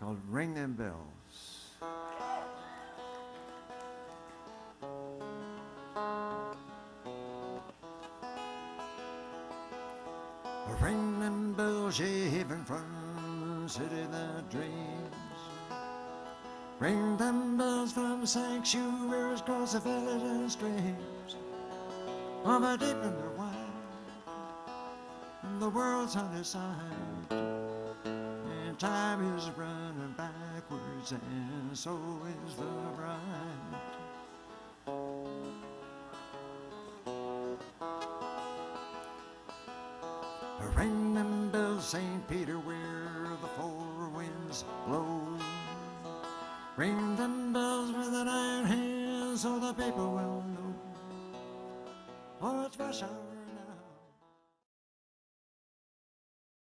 called Ring Them Bells. Ring them bells, ye haven from the city that dreams. Ring them bells from sanctuaries across the valleys and streams. Of a deep and the wide, and the world's on its side. And time is running backwards, and so is the bride. Ring them bells, St. Peter, where the four winds blow. Ring them bells with an iron hand, so the people will know. Oh, it's rush hour.